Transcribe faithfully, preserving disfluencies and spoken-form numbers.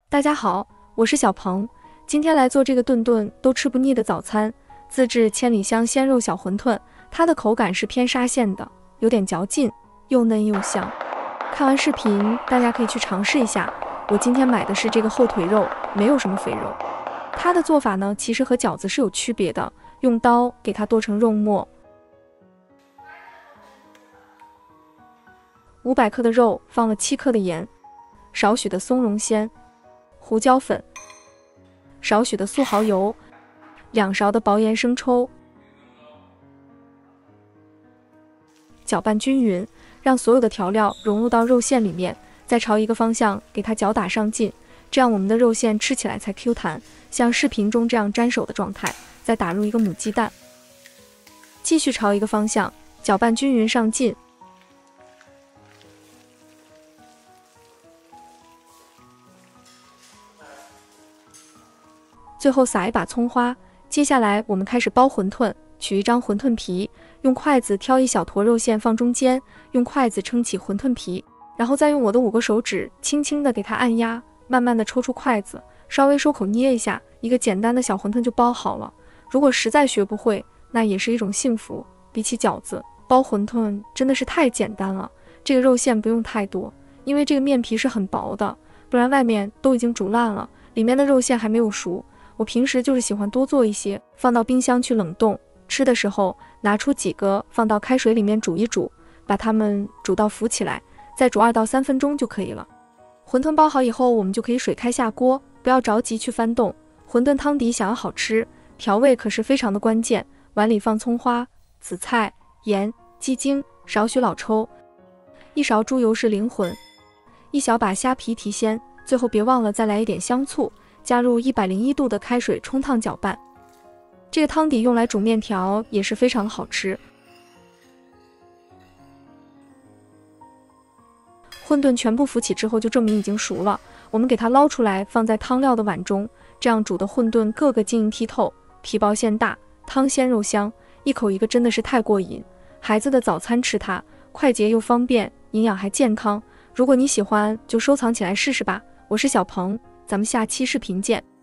大家好，我是小鹏，今天来做这个顿顿都吃不腻的早餐，自制千里香鲜肉小馄饨。它的口感是偏沙县的，有点嚼劲，又嫩又香。看完视频，大家可以去尝试一下。我今天买的是这个后腿肉，没有什么肥肉。它的做法呢，其实和饺子是有区别的，用刀给它剁成肉末。五百克的肉放了七克的盐，少许的松茸鲜。胡椒粉，少许的素蚝油，两勺的薄盐生抽，搅拌均匀，让所有的调料融入到肉馅里面，再朝一个方向给它搅打上劲，这样我们的肉馅吃起来才 Q 弹，像视频中这样粘手的状态。再打入一个母鸡蛋，继续朝一个方向搅拌均匀上劲。最后撒一把葱花，接下来我们开始包馄饨。取一张馄饨皮，用筷子挑一小坨肉馅放中间，用筷子撑起馄饨皮，然后再用我的五个手指轻轻的给它按压，慢慢的抽出筷子，稍微收口捏一下，一个简单的小馄饨就包好了。如果实在学不会，那也是一种幸福。比起饺子，包馄饨真的是太简单了。这个肉馅不用太多，因为这个面皮是很薄的，不然外面都已经煮烂了，里面的肉馅还没有熟。我平时就是喜欢多做一些，放到冰箱去冷冻，吃的时候拿出几个放到开水里面煮一煮，把它们煮到浮起来，再煮二到三分钟就可以了。馄饨包好以后，我们就可以水开下锅，不要着急去翻动。馄饨汤底想要好吃，调味可是非常的关键。碗里放葱花、紫菜、盐、鸡精，少许老抽，一勺猪油是灵魂，一小把虾皮提鲜，最后别忘了再来一点香醋。加入一百零一度的开水冲烫搅拌，这个汤底用来煮面条也是非常好吃。馄饨全部浮起之后，就证明已经熟了。我们给它捞出来，放在汤料的碗中，这样煮的馄饨个个晶莹剔透，皮薄馅大，汤鲜肉香，一口一个真的是太过瘾。孩子的早餐吃它，快捷又方便，营养还健康。如果你喜欢，就收藏起来试试吧。我是小鹏。咱们下期视频见。